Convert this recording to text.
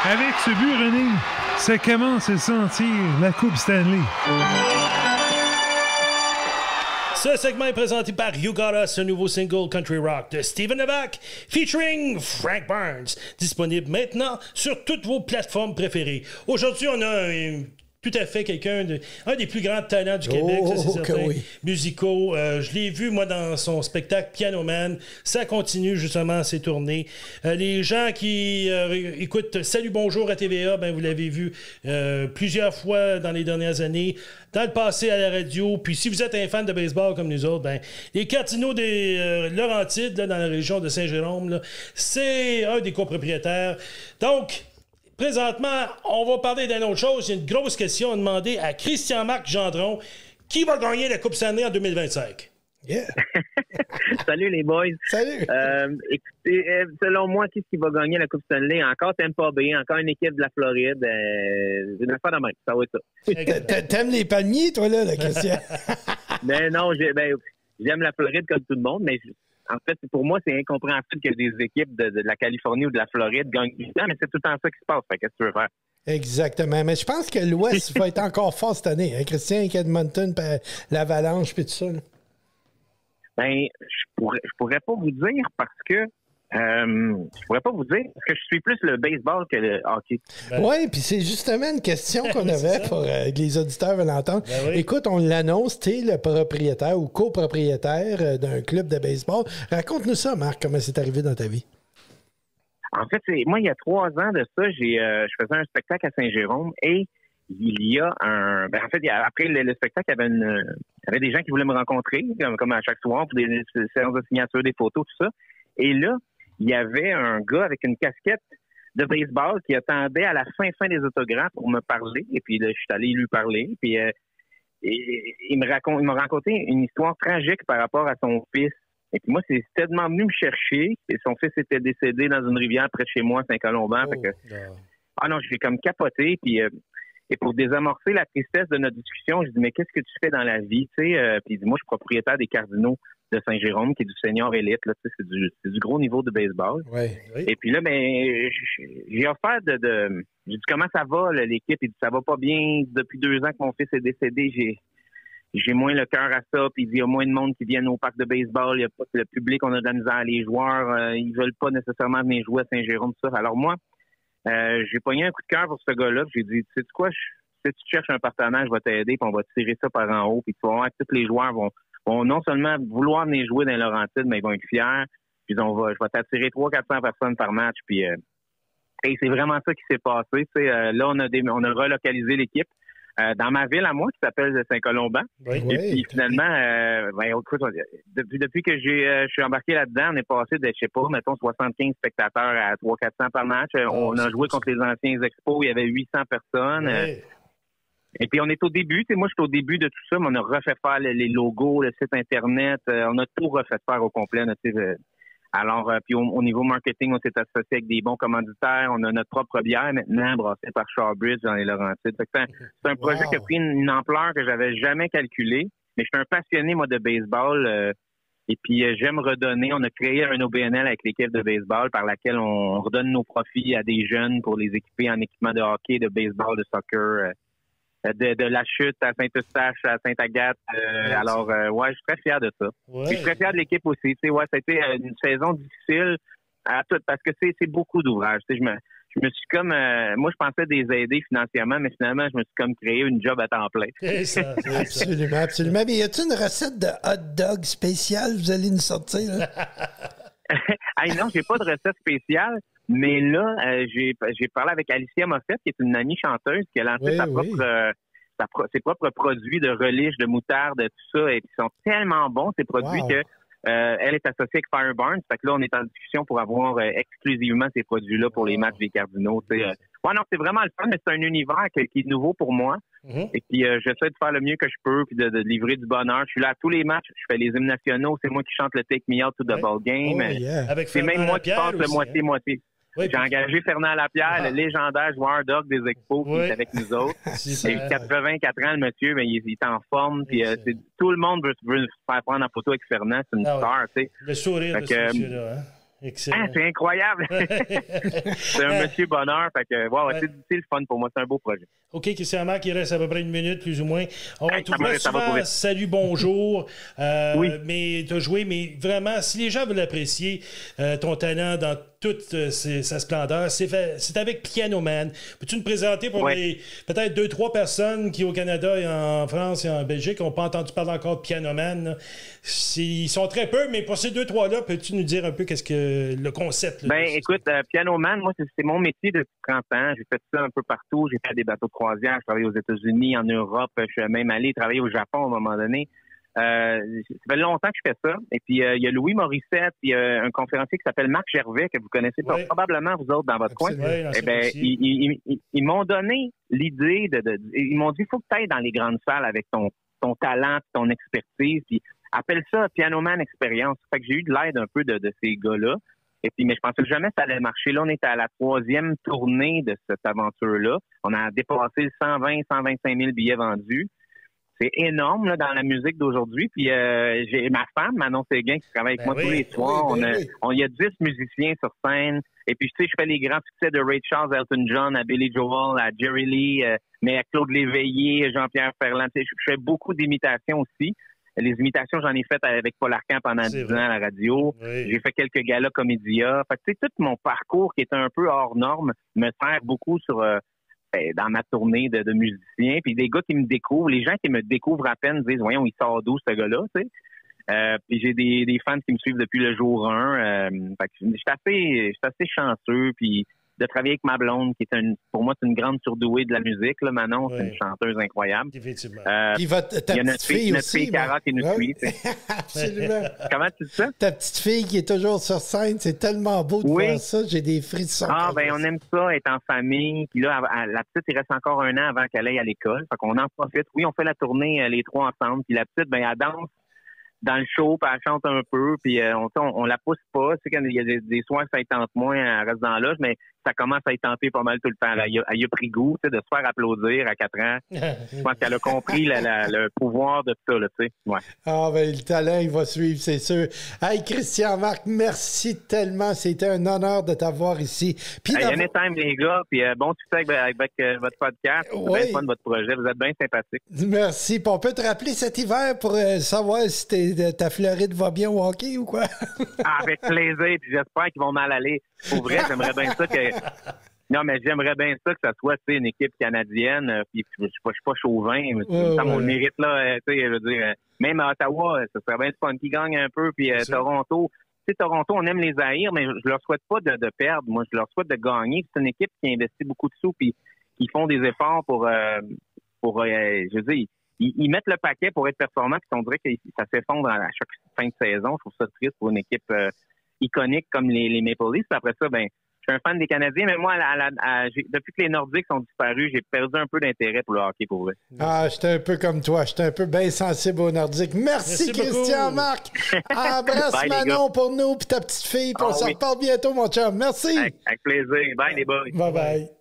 Avec ce but, René, ça commence à sentir la Coupe Stanley. Ce segment est présenté par You Got Us, un nouveau single country rock de Steven Novak, featuring Frank Barnes, disponible maintenant sur toutes vos plateformes préférées. Aujourd'hui, on a tout à fait un des plus grands talents du Québec, ça c'est certain, oui. Musicaux. Je l'ai vu, moi, dans son spectacle Piano Man. Ça continue, justement, ses tournées. Les gens qui écoutent Salut, bonjour à TVA, ben, vous l'avez vu plusieurs fois dans les dernières années, dans le passé à la radio. Puis si vous êtes un fan de baseball comme nous autres, ben, les Cardinaux des Laurentides, là, dans la région de Saint-Jérôme, là, c'est un des copropriétaires. Donc, présentement, on va parler d'une autre chose. Il y a une grosse question à demander à Christian-Marc Gendron. Qui va gagner la Coupe Stanley en 2025? Yeah. Salut les boys. Salut. Écoutez, selon moi, qui va gagner la Coupe Stanley? Encore Tampa Bay, encore une équipe de la Floride. Une affaire de même, ça va être ça. T'aimes les palmiers, toi, là, Christian? Mais non, j'aime la Floride comme tout le monde, mais en fait, pour moi, c'est incompréhensible que des équipes de la Californie ou de la Floride gagnent tout le temps, mais c'est tout le temps ça qui se passe. Qu'est-ce que tu veux faire? Exactement. Mais je pense que l'Ouest va être encore fort cette année. Hein? Christian, avec Edmonton, l'Avalanche, puis tout ça. Là. Ben, je pourrais pas vous dire parce que je suis plus le baseball que le hockey. Oui, puis c'est justement une question qu'on avait pour les auditeurs veulent l'entendre. Ben oui. Écoute, on l'annonce, tu es le propriétaire ou copropriétaire d'un club de baseball. Raconte-nous ça, Marc, comment c'est arrivé dans ta vie. En fait, moi, il y a 3 ans de ça, je faisais un spectacle à Saint-Jérôme et il y a après le spectacle, il y avait des gens qui voulaient me rencontrer, comme à chaque soir, pour des séances de signature, des photos, tout ça. Et là, il y avait un gars avec une casquette de baseball qui attendait à la fin des autographes pour me parler. Et puis là, je suis allé lui parler. Puis il m'a raconté une histoire tragique par rapport à son fils. Et puis moi, c'est tellement venu me chercher. Et son fils était décédé dans une rivière près de chez moi, à Saint-Colomban. J'ai comme capoté. Puis et pour désamorcer la tristesse de notre discussion, je dis mais qu'est-ce que tu fais dans la vie, tu sais? Puis il dit moi, je suis propriétaire des Cardinaux de Saint-Jérôme, qui est du senior élite, là, tu sais, c'est du gros niveau de baseball. Oui. Et puis là, j'ai offert j'ai dit comment ça va, là, l'équipe? Il dit ça va pas bien. Depuis 2 ans que mon fils est décédé, j'ai moins le cœur à ça. Puis il dit il y a moins de monde qui viennent au parc de baseball. Il y a pas le public, on a de la misère. Les joueurs, ils veulent pas nécessairement venir jouer à Saint-Jérôme, tout ça. Alors moi, j'ai pogné un coup de cœur pour ce gars-là. J'ai dit, tu sais quoi, si tu cherches un partenaire, je vais t'aider, puis on va tirer ça par en haut. Puis tu vas voir que tous les joueurs vont non seulement vouloir venir jouer dans les Laurentides, mais ils vont être fiers. Puis je vais t'attirer 300-400 personnes par match. Puis et c'est vraiment ça qui s'est passé. Là, on a relocalisé l'équipe dans ma ville à moi, qui s'appelle Saint-Colomban. Oui. Et puis finalement, depuis que je suis embarqué là-dedans, on est passé de, je sais pas, mettons 75 spectateurs à 300-400 par match. On a joué contre les anciens expos, il y avait 800 personnes. Oui. Et puis, on est au début. Moi, je suis au début de tout ça, mais on a refait faire les logos, le site Internet. On a tout refait faire au complet. Alors, puis au niveau marketing, on s'est associé avec des bons commanditaires. On a notre propre bière maintenant, brassée par Shawbridge dans les Laurentides. C'est un projet qui a pris une ampleur que j'avais jamais calculée. Mais je suis un passionné, moi, de baseball. Et puis, j'aime redonner. On a créé un OBNL avec l'équipe de baseball par laquelle on redonne nos profits à des jeunes pour les équiper en équipement de hockey, de baseball, de soccer, de la chute à Saint-Eustache, à Sainte-Agathe. Alors, je suis très fier de ça. Ouais. Puis, je suis très fier de l'équipe aussi. Ça a été une saison difficile parce que c'est beaucoup d'ouvrages. Je me suis comme... moi, je pensais les aider financièrement, mais finalement, je me suis comme créé une job à temps plein. Ça, absolument, absolument. Mais y a-t-il une recette de hot dog spéciale vous allez nous sortir? Non, j'ai pas de recette spéciale. Mais là, j'ai parlé avec Alicia Moffett, qui est une amie chanteuse, qui a lancé ses propres produits de relish, de moutarde, tout ça. Et ils sont tellement bons, ces produits, que elle est associée avec Fire Barnes. Fait que là, on est en discussion pour avoir exclusivement ces produits-là pour les matchs des Cardinaux. Non, c'est vraiment le fun, mais c'est un univers qui est nouveau pour moi. Mm-hmm. Et puis, j'essaie de faire le mieux que je peux, puis de livrer du bonheur. Je suis là à tous les matchs. Je fais les hymnes nationaux. C'est moi qui chante le Take Me Out to the Ball Game. C'est même moi qui passe le moitié-moitié. Oui, j'ai engagé Fernand Lapierre, le légendaire joueur d'hockey des Expos, qui est avec nous autres. Il a 84 ans, le monsieur, mais il est en forme. Puis, tout le monde veut se faire prendre en photo avec Fernand. C'est une star, tu sais. Le sourire de ce monsieur-là, hein? Excellent. C'est incroyable. C'est un monsieur bonheur. Fait que, wow, c'est le fun pour moi. C'est un beau projet. OK, Christian Marc, il reste à peu près 1 minute, plus ou moins. On va trouver ça va souvent salut, bonjour. Oui. Mais tu as joué, mais vraiment, si les gens veulent apprécier ton talent dans toute sa splendeur, c'est avec Piano Man. Peux-tu nous présenter pour les peut-être 2-3 personnes qui, au Canada et en France et en Belgique, n'ont pas entendu parler encore de Piano Man? Ils sont très peu, mais pour ces 2-3-là, peux-tu nous dire un peu qu'est-ce que le concept? Là, écoute, Piano Man, moi, c'est mon métier depuis 30 ans. J'ai fait ça un peu partout. J'ai fait des bateaux de croisière. Je travaille aux États-Unis, en Europe. Je suis même allé travailler au Japon à un moment donné. Ça fait longtemps que je fais ça. Et puis, il y a Louis Morissette, puis un conférencier qui s'appelle Marc Gervais, que vous connaissez probablement, vous autres, dans votre coin. Eh bien, ils m'ont donné l'idée ils m'ont dit, il faut que tu ailles dans les grandes salles avec ton talent, ton expertise, puis appelle ça Piano Man Experience. Fait que j'ai eu de l'aide un peu de ces gars-là. Et puis, mais je pensais que jamais ça allait marcher. Là, on est à la 3e tournée de cette aventure-là. On a dépassé le 120-125 000 billets vendus. C'est énorme là, dans la musique d'aujourd'hui. Puis j'ai ma femme, Manon Séguin, qui travaille avec moi tous les soirs. Il y a 10 musiciens sur scène. Et puis, tu sais, je fais les grands succès de Ray Charles, Elton John, à Billy Joel, à Jerry Lee, mais à Claude Léveillé, Jean-Pierre Ferland. Tu sais, je fais beaucoup d'imitations aussi. Les imitations, j'en ai faites avec Paul Arcand pendant 10 ans à la radio. Oui. J'ai fait quelques galas comédia. Fait que, tu sais, tout mon parcours qui est un peu hors norme me sert beaucoup dans ma tournée de musiciens. Puis des gars qui me découvrent, les gens qui me découvrent à peine disent, voyons, il sort d'où ce gars-là, tu sais. Puis j'ai des fans qui me suivent depuis le jour 1. Fait que je suis assez chanceux. Puis de travailler avec ma blonde, qui est pour moi, c'est une grande surdouée de la musique, là, Manon. C'est une chanteuse incroyable. Effectivement. Puis ta petite fille notre fille Cara qui nous suit. Absolument. Comment tu dis ça? Ta petite fille qui est toujours sur scène, c'est tellement beau de voir ça. J'ai des frissons. On aime ça, être en famille. Puis là, la petite, il reste encore 1 an avant qu'elle aille à l'école. Fait qu'on en profite. Oui, on fait la tournée, les 3 ensemble. Puis la petite, elle danse dans le show, puis elle chante un peu, puis on la pousse pas. Tu sais, quand il y a des soirs que ça y tente moins, elle reste dans l'âge, mais ça commence à y tenter pas mal tout le temps. Elle y a pris goût, tu sais, de se faire applaudir à 4 ans. Je pense qu'elle a compris le pouvoir de ça, là, tu sais. Ouais. Ah, ben, le talent, il va suivre, c'est sûr. Hey, Christian Marc, merci tellement. C'était un honneur de t'avoir ici. Puis anytime, les gars, puis bon succès avec votre podcast. C'est bien fun, votre projet. Vous êtes bien sympathiques. Merci. Puis on peut te rappeler cet hiver pour savoir si ta Floride va bien au hockey ou quoi? Avec plaisir, puis j'espère qu'ils vont mal aller. Pour vrai, j'aimerais bien ça que... Non, mais j'aimerais bien ça que ça soit une équipe canadienne. Puis je suis pas chauvin. Ça mon mérite là. Je veux dire, même à Ottawa, ça serait bien fun qu'ils gagnent un peu. Puis Toronto, tu sais, Toronto, on aime les haïr, mais je leur souhaite pas de perdre. Moi, je leur souhaite de gagner. C'est une équipe qui investit beaucoup de sous, puis qui font des efforts pour je veux dire, ils mettent le paquet pour être performants. Puis on dirait que ça s'effondre à chaque fin de saison. Je trouve ça triste pour une équipe iconique comme les Maple Leafs. Puis après ça, ben, je suis un fan des Canadiens, mais moi, depuis que les Nordiques sont disparus, j'ai perdu un peu d'intérêt pour le hockey, pour vrai. Ah, j'étais un peu comme toi. J'étais un peu bien sensible aux Nordiques. Merci Christian Marc. Embrasse Manon pour nous, puis ta petite fille. Puis on se reparle bientôt, mon chum. Merci. Avec plaisir. Bye, les boys. Bye-bye.